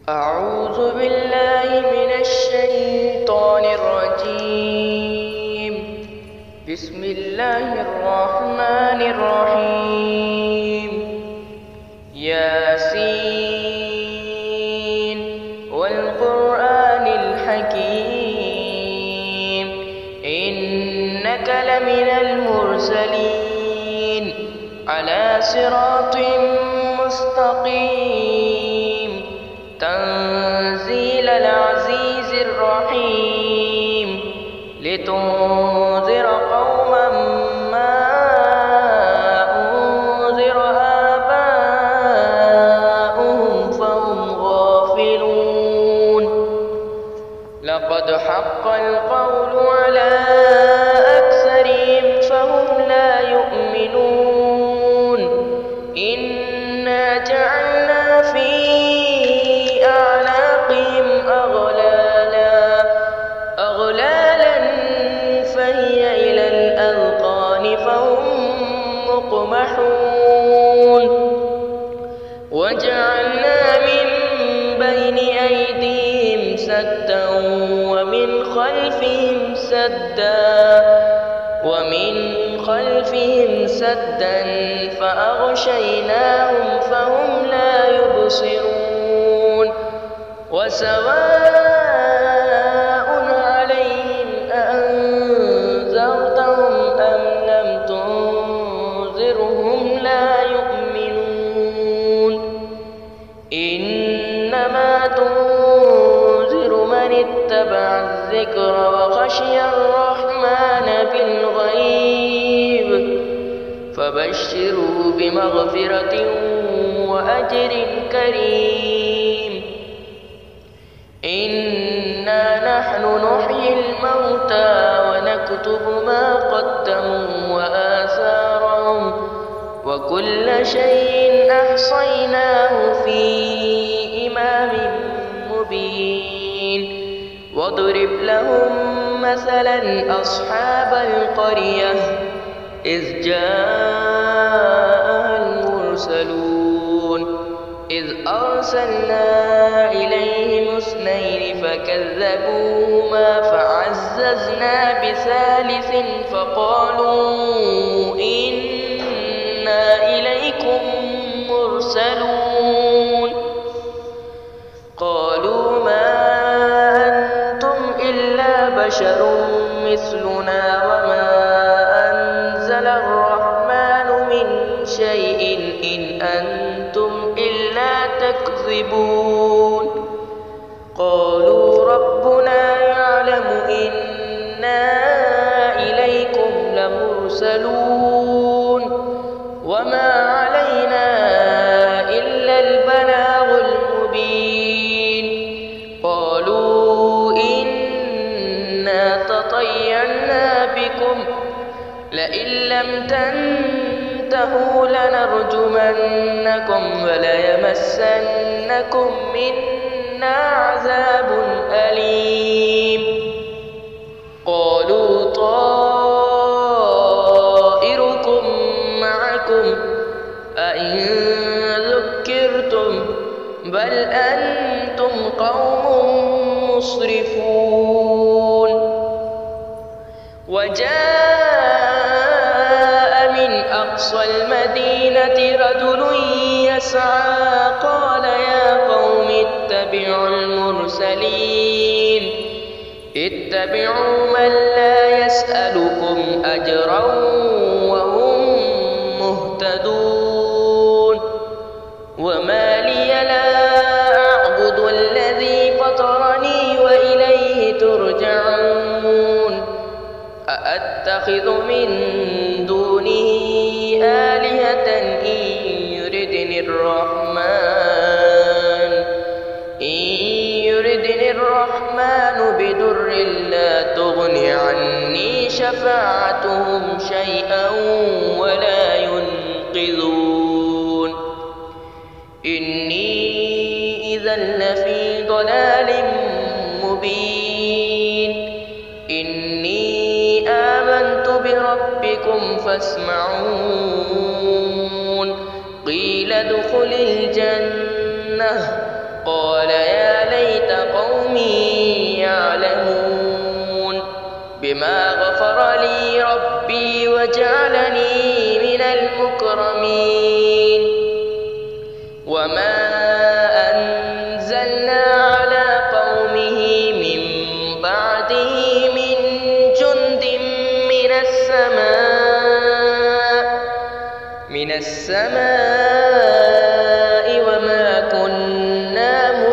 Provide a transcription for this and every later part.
أعوذ بالله من الشيطان الرجيم. بسم الله الرحمن الرحيم. ياسين والقرآن الحكيم إنك لمن المرسلين على صراط مستقيم تنزيل العزيز الرحيم لتنذر قوما ما أنذر آباؤهم فهم غافلون. لقد حق القول على أكثرهم فهم لا يؤمنون. إنا جعلنا في أعناقهم أغلالا فهي إلى الأذقان فهم مقمحون. وجعلنا من بين أيديهم سدا ومن خلفهم سدا فأغشيناهم فهم لا يبصرون. وسواء عليهم أأنذرتهم أم لم تنذرهم لا يؤمنون. إنما تنذر من اتبع الذكر وخشي الرحمن بالغيب فبشره بمغفرة وأجر كريم. إنا نحن نحيي الموتى ونكتب ما قدموا وآثارهم وكل شيء أحصيناه في إمام مبين. واضرب لهم مثلا أصحاب القرية إذ جاءها المرسلون إذ أرسلنا إليهم اثنين فكذبوهما فعززنا بثالث فقالوا إنا إليكم مرسلون. قالوا ما أنتم إلا بشر مثلنا وما أنزل الرحمن من شيء إن أنتم إلا تكذبون. قالوا ربنا يعلم إنا إليكم لمرسلون وما علينا إلا البلاغ المبين. قالوا إنا تطيرنا بكم لئن لم تنتهوا لنرجمنكم وليمسنكم منا عذاب أليم. قالوا طائركم معكم أئن ذكرتم بل أنتم قوم مسرفون. وجاء من أقصى المدينة رجل يسعى قال يا قوم اتبعوا المرسلين اتبعوا من لا يسألكم أجرا وهم مهتدون. وما لي لا أعبد الذي فطرني وإليه ترجعون. أأتخذ من دونه آلهة إن يردني الرحمن بضر لا تغن عني شفاعتهم شيئا ولا ينقذون. إني إذا لفي ضلال مبين. إني آمنت بربكم فاسمعون. قيل ادخل الجنة قال يا قوم يعلمون بما غفر لي ربي وجعلني من المكرمين وما أنزلنا على قومه من بعده من جند من السماء وما كنا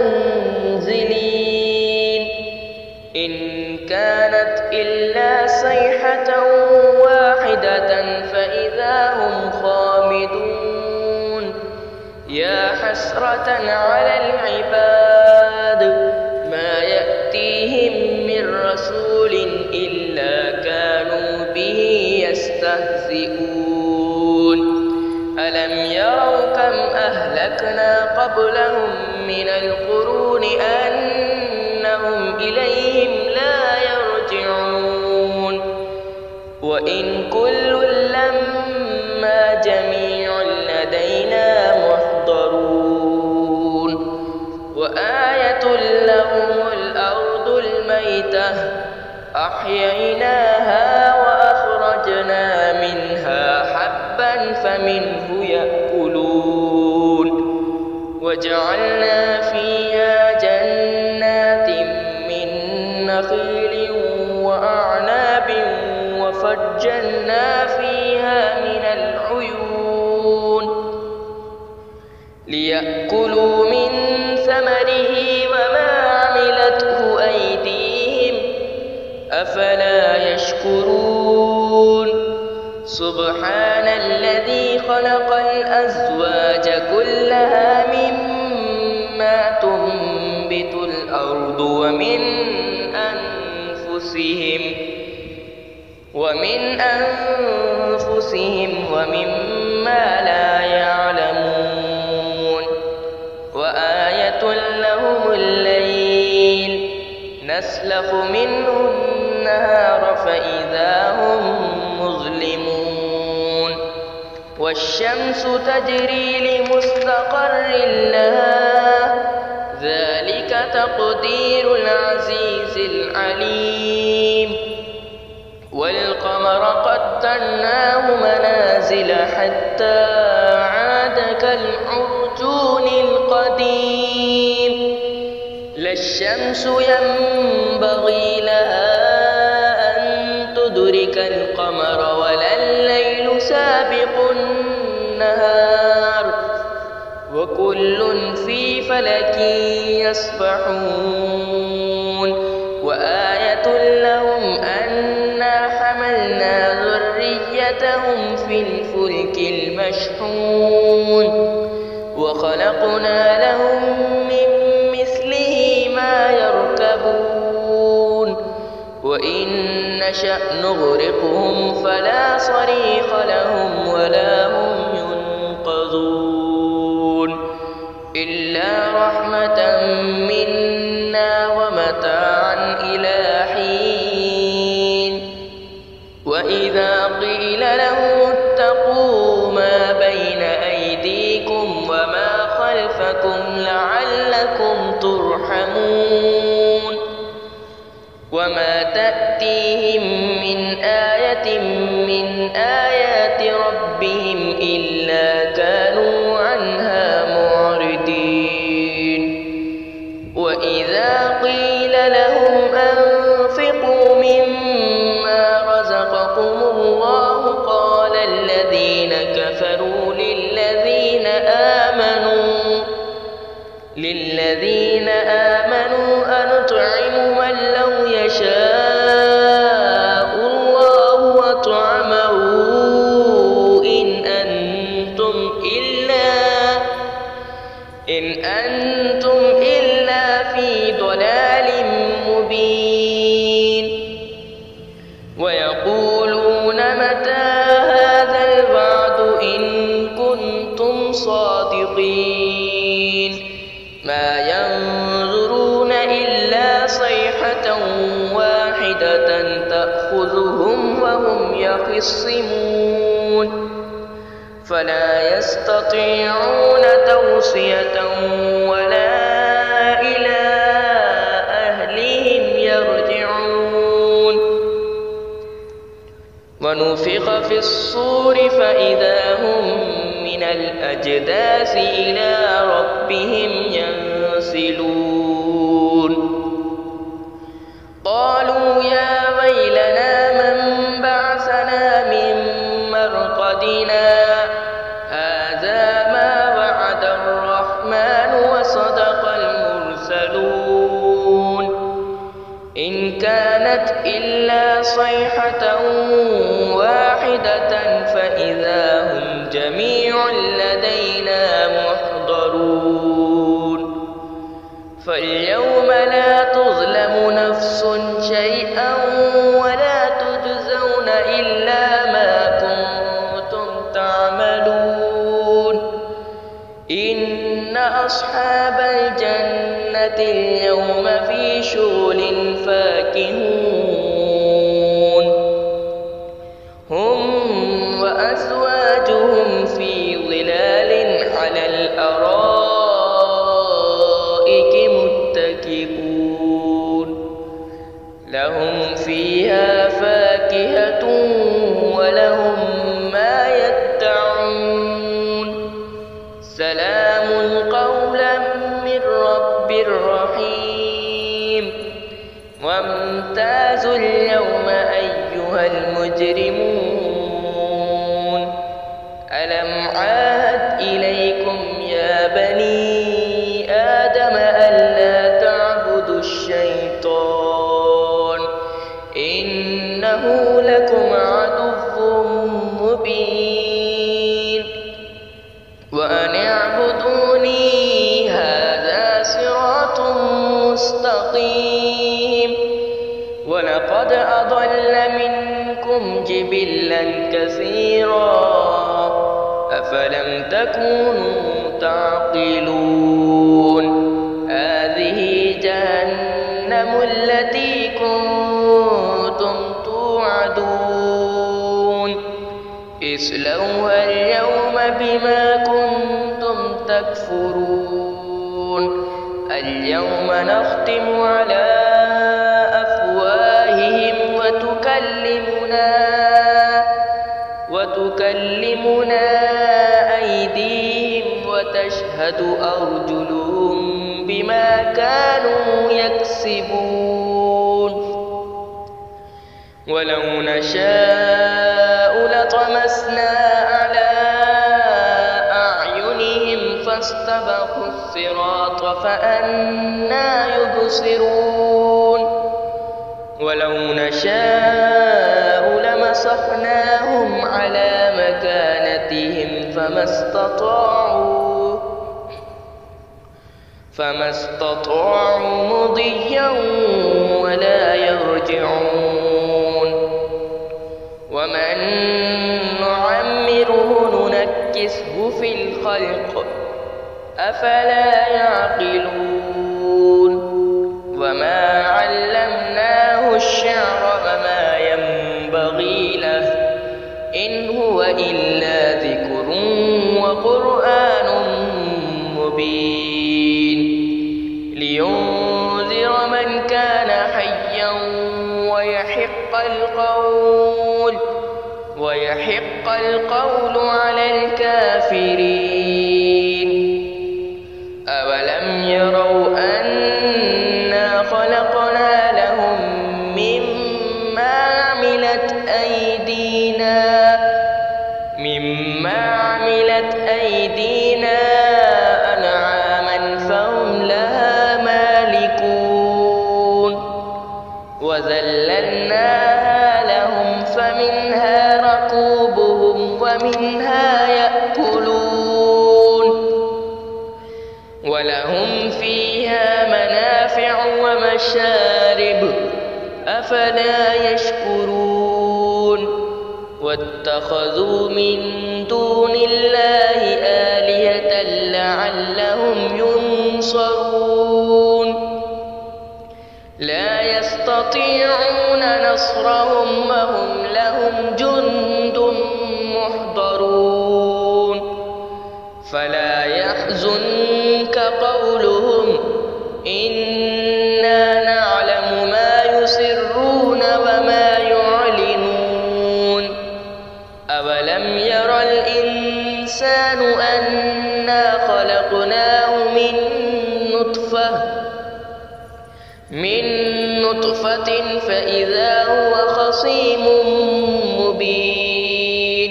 منزلين إن كانت إلا صيحة واحدة فإذا هم خامدون يا حسرة على العباد ما يأتيهم من رسول إلا كانوا به يستهزئون ألم يروا كم أهلكنا قبلهم من القرون أنهم إليهم لا يرجعون وإن كل لما جميع لدينا محضرون وآية لهم الأرض الميتة أحييناها وأخرجنا منها حبا فمنه يأكلون وجعلنا فيها جنات من نخيل وأعناب وفجرنا فيها من العيون ليأكلوا من ثمره وما عملته أيديهم أفلا يشكرون سبحان الذي خلق الأزواج كلها مما تنبت الأرض ومن أنفسهم ومما لا يعلمون وآية لهم الليل نسلخ منه النهار فإذا هم مظلمون والشمس تجري لمستقر لها ذلك تقدير العزيز العليم والقمر قدرناه منازل حتى عاد كالعرجون القديم لا الشمس ينبغي لها أن تدرك القمر ولا الليل سابق النهار وكل في فلك يسبحون وآية لهم أنا حملنا ذريتهم في الفلك المشحون وخلقنا لهم من مثله ما يركبون وإن نشأ نغرقهم فلا صريخ لهم ولا هم ينقذون إلا رحمة منا ومتاعا إلى حين وإذا قيل لهم اتقوا ما بين أيديكم وما خلفكم لعلكم ترحمون وما تأتيهم من آية من آيات ربهم إلا كانوا عنها معرضين وإذا قيل لهم أنفقوا مما رزقكم الله قال الذين كفروا للذين آمنوا أنطعم من لو يشاء الله وأطعمه إن أنتم إلا في ضلال مبين ويقولون متى هذا الوعد إن كنتم صادقين ما ينظرون إلا صيحة واحدة تأخذهم وهم يخصمون فلا يستطيعون توصية ولا إلى في الصور فإذا هم من الأجداث إلى ربهم ينسلون قالوا يا ويلنا من بعثنا من مرقدنا هذا ما وعد الرحمن وصدق المرسلون إن كانت إلا صيحة واحدة فإذا هم جميع لدينا محضرون فاليوم لا تظلم نفس شيئا ولا تجزون إلا ما كنتم تعملون إن أصحاب الجنة اليوم في شغل فاكهون هم وأزواجهم في ظلال على الأرائك متكئون لهم فيها فاكهة ولهم ما يدعون سلام قولا من رب رحيم وامتازوا اليوم أيها المجرمون ألم عاهد إليكم يا بني آدم ألا تعبدوا الشيطان إنه لكم عدو مبين وأن اعبدوني هذا صراط مستقيم ولقد أضل منكم جبلا كثيرا أفلم تكونوا تعقلون هذه جهنم التي كنتم توعدون اصلوها اليوم بما كنتم تكفرون اليوم نختم على أفواههم وتكلمنا أيديهم وتشهد أرجلهم بما كانوا يكسبون ولو نشاء لطمسنا على أعينهم فاستبقوا الصراط فأنى يبصرون ولو نشاء لمسخناهم على مكانتهم فما استطاعوا مضيا ولا يرجعون ومن نعمره ننكسه في الخلق أفلا يعقلون وما علمناه الشعر وما ينبغي له إن هو إلا ذكر وقرآن مبين لينذر من كان حيا ويحق القول على الكافرين أولم يروا أنا خلقنا لهم مما عملت أيدينا أنعاما فهم لها مالكون وذللناها لهم فمنها ركوبهم ومنها يأكلون ولهم فيها منافع ومشارب أفلا يشكرون واتخذوا من دون الله آلهة لعلهم ينصرون لا يستطيعون نصرهم وهم لهم جند محضرون فلا يحزنك قولهم إنا نعلم ما يسرون وما يعلنون نطفة فإذا هو خصيم مبين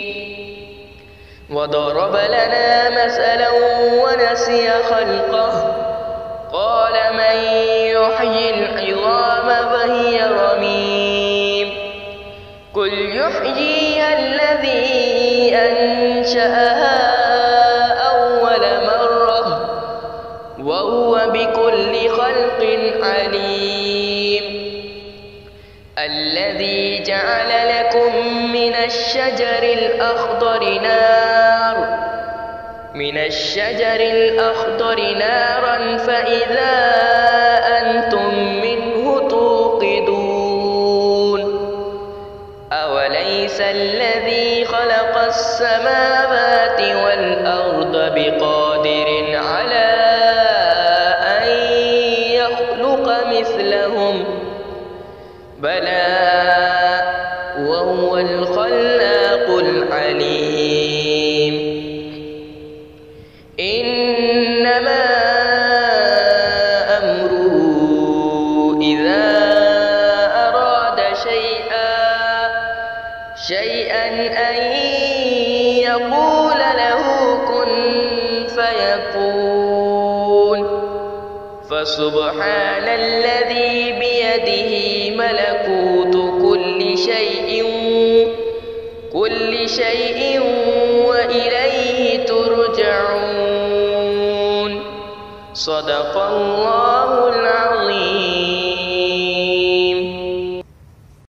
وضرب لنا مثلا ونسي خلقه قال من يحيي العظام وهي رميم قل يحييها الذي أنشأها أول مرة وهو بكل خلق عليم الذي جعل لكم من الشجر الأخضر نارا فإذا أنتم منه توقدون أوليس الذي خلق السماوات والأرض بقادر على أن يخلق مثلهم بلى وهو الخلاق العليم إنما أمره إذا أراد شيئا أن يقول له كن فيكون فسبحان الذي بيده ملكوت كل شيء وإليه ترجعون صدق الله